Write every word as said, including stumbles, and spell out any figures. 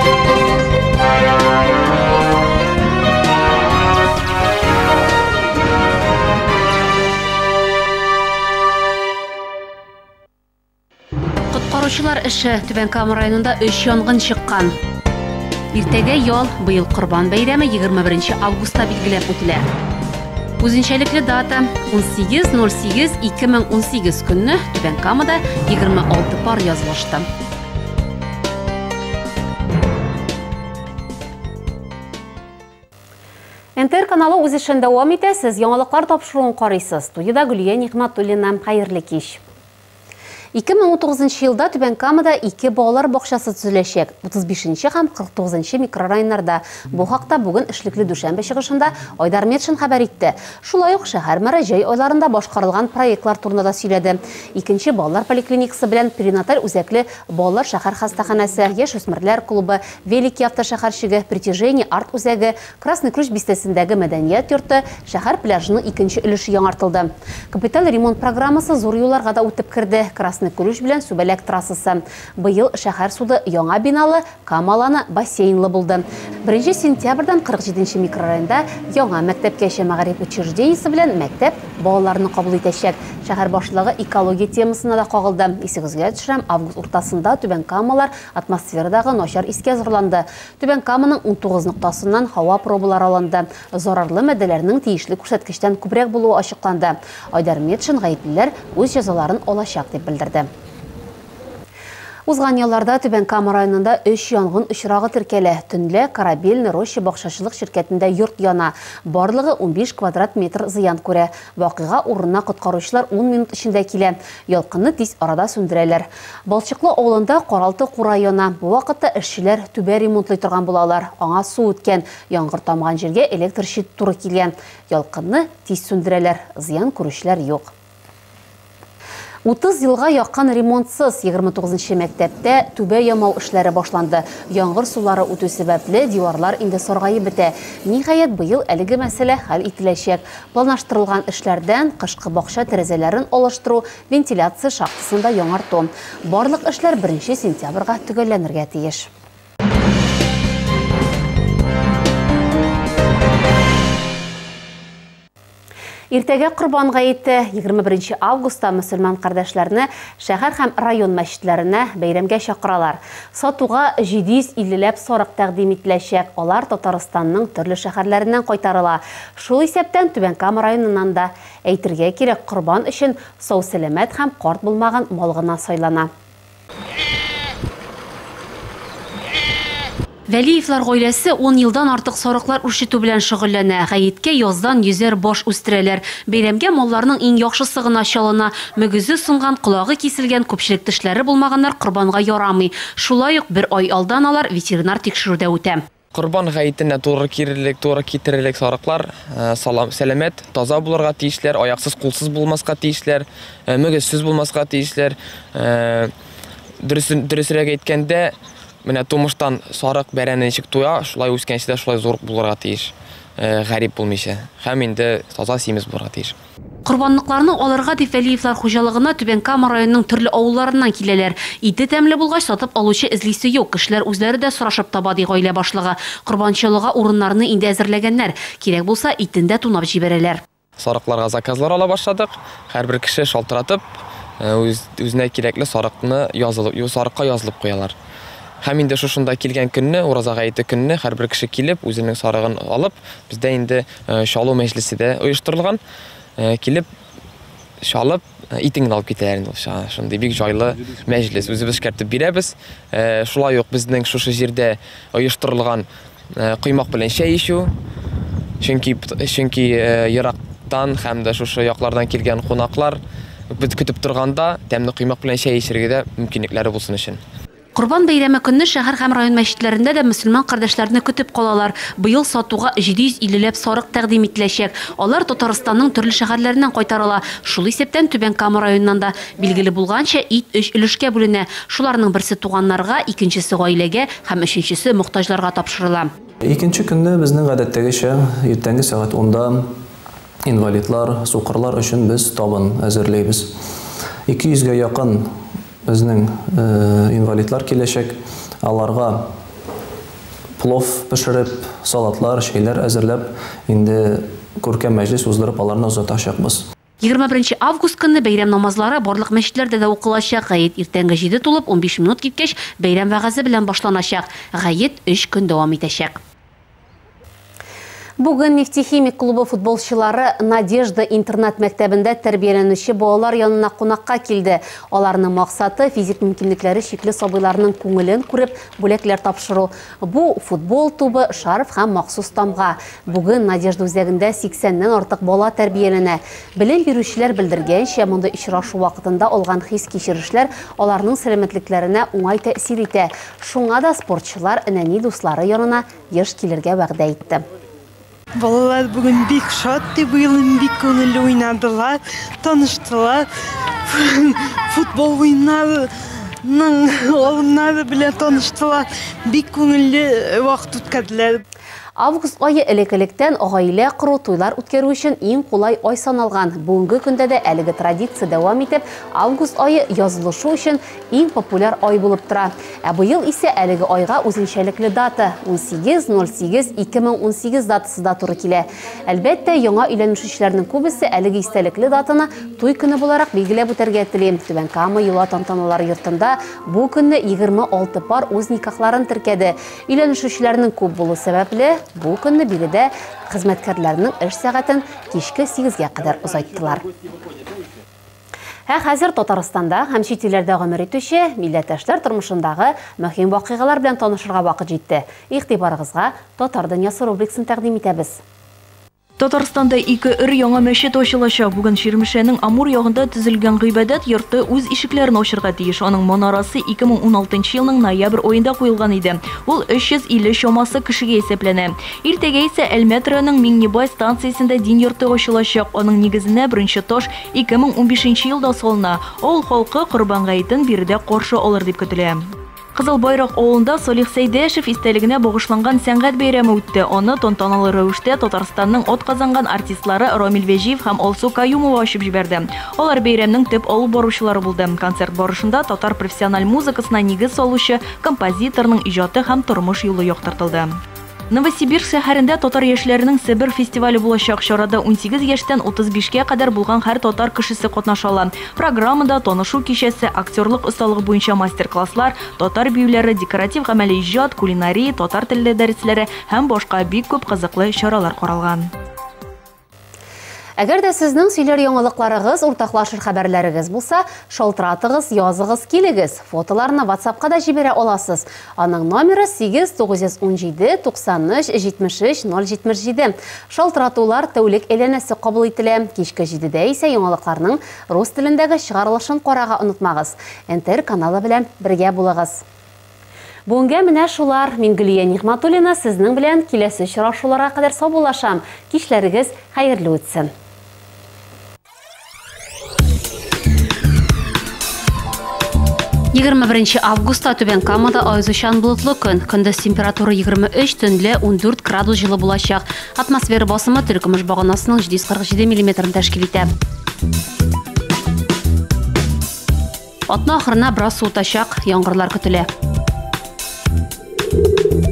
Құтқарушылар іші Түбән Кама районында үш янгын шыққан. Иртәгә ял, быел Корбан бәйрәме егерме беренче августта билгеләп үтелә. Үзенчәлекле дата он сигез ноль сигез ике мең ун сигез көнне Түбән Камада егерме алты пар язылышты. эн тэ эр каналы үз эшен дәвам итә, сез яңалыклар тапшыруын карыйсыз. Студияда Гөлия Нигъмәтуллина, хәерле кич. ике мең ун тугызынчы елда Түбән Камада ике балалар бакчасы төзеләчәк. утыз бишенче һәм кырык тугызынчы микрорайоннарда. Бу хакта бүген эшлекле Дүшәмбе чыгышында Айдар Метшин хәбәр итте. Шулай ук шәһәр мэры җәй айларында башкарылган проектлар турында да сөйләде. Икенче балалар поликлиникасы белән перинаталь үзәкле балалар шәһәр хастаханәсе, яшүсмерләр клубы, Великий автошәһәрчеге, Притяжение арт үзәге, Красный Ключ бистәсендәге мәдәният йорты, шәһәр пляжының икенче өлеше яңартылды. Капиталь ремонт программасы зур юлларга да үтеп кирде. Красный Ключ белән Сүбәләк трассасы. Быел шәһәр суды яңа биналы, Камаланы бассейнлы булды. беренче сентябрьдән кырык җиденче микрорайонда яңа мәктәпкәчә мәгариф учреждениесе белән мәктәп балаларны кабул итәчәк. Шәһәр башлыгы экология темасына да кагылды. Исегезгә төшерәм, август уртасында Түбән Камалар атмосферадагы начар искә зурланды. Түбән Каманың ун тугыз ноктасыннан һава пробалары алынды. Зарарлы матдәләрнең тиешле күрсәткечтән күбрәк булуы ачыкланды. Айдар Метшин гаеплеләр үз җәзаларын алачак дип белдерде. Узган елларда Түбән Кама районында өч янгын очрагы теркәлә. Төнлә Корабельный Роща бакчачылык ширкәтендә йорт яна. Барлыгы ун биш квадрат метр зыян күрә. Вакыйга урынына коткаручылар ун минут эчендә килә. Ялкынны тиз арада сүндерәләр. Балчыклы авылында Каралты кура яна. Бу вакытта эшчеләр түбә ремонтлый торган булалар. Аңа су үткән. Яңгыр тамган җиргә электр щит туры килгән. Ялкынны тиз сүндерәләр. Зыян күрүчеләр юк. утыз елга яккан ремонтсыз егерме тугызынчы мәктәптә түбә ямау эшләре башланды. Яңгыр сулары үтү сәбәпле диварлар инде саргаеп бетә. Ниһаять, быел әлеге мәсьәлә хәл ителәчәк. Планлаштырылган эшләрдән кышкы бакча тәрәзәләрен алыштыру, вентиляция шахтасын да яңарту. Барлык эшләр беренче сентябрьгә төгәлләнергә тиеш. Иртәгә Корбан гаете егерме беренче августта мөселман кардәшләрне шәһәр һәм район мәчетләренә бәйрәмгә чакыралар. Сатуга җиде йөз илле сарык тәкъдим ителәчәк. Алар Татарстанның төрле шәһәрләреннән кайтарыла. Шул исәптән Түбән Кама районыннан да әйтергә кирәк, Корбан өчен сау-сәламәт һәм карт булмаган мал гына сайлана. Вәлиевлар гаиләсе он елдан артык сарыклар үрчетү белән шөгыльләнә. Гаеткә яздан йөзәр баш үстерәләр. Бәйрәмгә малларның иң яхшысы гына чалына. Мөгезе сынган, колагы киселгән, күпчелек тешләре булмаганнар Корбанга ярамый. Шулай ук бер ай алдан алар ветеринар тикшерүдә үтә. Корбан гаетенә туры кирелек, туры китерелек сарыклар салам, сәламәт, таза булырга тиешләр, аяксыз, кулсыз булмаска тиешләр, мөгезсез булмаска тиешләр. Дөресрәк әйткәндә, менә тумыштан сарык бәрәне ничек туя, шулай үскәнче дә шулай зур булырга тиеш. Гарип булмыйча. Һәм инде таза симез булырга тиеш. Корбанлыкларны алырга дип Вәлиевлар хуҗалыгына Түбән Кама районының төрле авылларыннан киләләр. Ите тәмле булгач сатып алучы эзлисе юк. Кешеләр үзләре дә сорашып таба ди гаилә башлыгы. Корбанчылыгы урыннарны инде әзерләгәннәр. Кирәк булса итен дә тунап җибәрәләр. Сарыкларга заказлар ала башладык. Һәрбер кеше шалтыратып, үзенә кирәкле сарыкны язылып, сарыкка язылып куялар. Һәм инде шушында килгән көнне, ураза гаете көнне һәрбер кеше килеп, үзенең сарыгын алып, бездә инде шалу мәҗлесе дә оештырылган. Килеп, шалып, итеңне алып китәләр инде. Шундый бик җайлы мәҗлес үзебез эшкәртеп бирәбез. Шулай ук безнең шушы җирдә оештырылган коймак белән чәй ичү. Чөнки чөнки ерактан һәм дә шушы яклардан килгән кунаклар көтеп торганда, тәмле коймак белән чәй ичәргә дә мөмкинлекләре булсын өчен. Корбан бәйрәме көнне шәһәр һәм район мәчетләрендә дә мөселман кардәшләрне көтеп калалар. Быел сатуга җиде йөз илле сарык тәкъдим ителәчәк. Алар Татарстанның төрле шәһәрләреннән кайтарыла. Шул исәптән Түбән Кама районыннан да билгеле булганча ит өч өлешкә бүленә. Шуларның берсе туганнарга, икенчесе гаиләгә һәм өченчесе мохтаҗларга тапшырыла. Икенче көнне безнең гадәттәгечә иртәнге сәгать онда инвалидлар, сукырлар өчен без табын әзерләйбез. ике йөзгә якын безнең инвалидлар киләчәк. Аларга плов пешереп, салатлар, шәйләр әзерләп, инде күркәм мәҗлес уздырып аларны озатачакбыз. егерме беренче август көнне бәйрәм намазлары барлык мәчетләрдә дә укылачак. Гает иртәнге җиде тулып он биш минут киткәч бәйрәм вәгазы белән башланачак. Гает өч көн дәвам итәчәк. Бүген нефтехимик клубы футболчылары Надежда интернат мәктәбендә тәрбияләнүче балалар янына кунакка килде. Аларның максаты физик мөмкинлекләре шикле сабыйларның күңелен күреп бүләкләр тапшыру. Бу футбол тубы, шарф һәм махсус тамга. Бүген Надежда үзәгендә сиксәннән артык бала тәрбияләнә. Белем бирүчеләр белдергәнчә, монда очрашу вакытында алган хис кичерешләр аларның сәламәтлекләренә уңай тәэсир итә. Шуңа да спортчылар нәни дуслары янына еш килергә вәгъдә итте. Балалар бүген бик шат, быел бик күңелле уйнадылар, таныштылар. Футбол уйнарының алымнары белән таныштылар. Бик күңелле вакыт үткәрделәр. Август айы элек-электән гаилә кору, туйлар үткәрү өчен иң кулай ай саналган. Бүгенге көндә дә әлеге традиция дәвам итеп, август айы язылышу өчен иң популяр ай булып тора. Ә быел исә әлеге айга үзенчәлекле дата он сигез ноль сигез ике мең ун сигез датасы да туры килә. Әлбәттә, яңа өйләнүчеләрнең күбесе әлеге истәлекле датаны туй көне буларак билгеләп үтәргә тели. Түбән Кама Юла тантаналары йортында бу көнне егерме алты пар үз никахларын теркәде. Өйләнүчеләрнең күп булу сәбәпле бу көнне бирдә хезмәткәрләрнең эш сәгатен кичке сигезгә кадәр узайттылар. Ә хәзер Татарстанда һәм чит илләрдә гомер итүче милләттәшләр тормышындагы мөһим вакыйгалар белән танышырга вакыт җитте. Игътибарыгызга Татар дөньясы рубрикасын тәкъдим итәбез. Татарстанда ике өр яңа мәчет ачылачак. Бүген Ширмешәнең Амур ягында төзелгән гыйбадәт йорты үз ишекләрен ачырга тиеш. Аның манарасы ике мең ун алтынчы елның ноябрь аенда куелган иде. Ул өч йөз илле чамасы кешегә исәпләнә. Иртәгә исә Әлмәтранның Миңнебай станциясендә дин йорты ачылачак. Аның нигезенә беренче таш ике мең ун бишенче елда салына. Авыл халкы Корбан гаетен биредә каршы алыр дип көтелә. Кызыл Байрак авылында Салих Сәйдәшев истәлегенә багышланган сәнгать бәйрәме үтте. Аны тантаналы рәвештә Татарстанның атказанган артистлары Рамил Вәҗиев һәм Алсу Каюмова ачып җибәрде. Алар бәйрәмнең төп алып баручылары булды. Концерт барышында татар профессиональ музыкасына нигез салучы композиторның иҗаты һәм тормыш юлы яктыртылды. Новосибирск шәһәрендә татар яшьләренең Себер фестивале булачак. Чарада ун сигез яшьтән утыз бишкә кадәр булган һәр татар кешесе катнаша ала. Программада танышу кичәсе, актерлык осталыгы буенча мастер-класслар, татар биюләре, декоратив гамәли иҗат, кулинария, татар теле дәресләре һәм башка бик күп кызыклы чаралар каралган. Әгәр дә сезнең сөйләр яңалыкларыгыз, уртаклашыр хәбәрләрегез булса, шалтыратыгыз, языгыз, килегез. Фотоларны WhatsApp-ка да җибәрә аласыз. Аның номеры сигез тугыз ун җиде туксан өч җитмеш өч ноль җитмеш җиде. Шалтыратулар тәүлек әйләнәсе кабул ителә. Кичке җидедә исә яңалыкларның рус телендәге чыгарылышын карарга онытмагыз. Ntr каналы белән бергә булыгыз. Бүгенгә менә шулар. Мин Гөлия Нигъматуллина сезнең белән киләсе очрашуларга кадәр саубуллашам. Кичләрегез хәерле үтсен. егерме беренче августта Түбән Камада айзучан болытлы көн. Көндез температура егерме өч, төнлә ун дүрт градус җылы булачак. Атмосфера басымы Төркемеш баганасының җиде йөз кырык җиде миллиметрын тәшкил итә. Атна ахырына бераз суытачак, яңгырлар көтелә.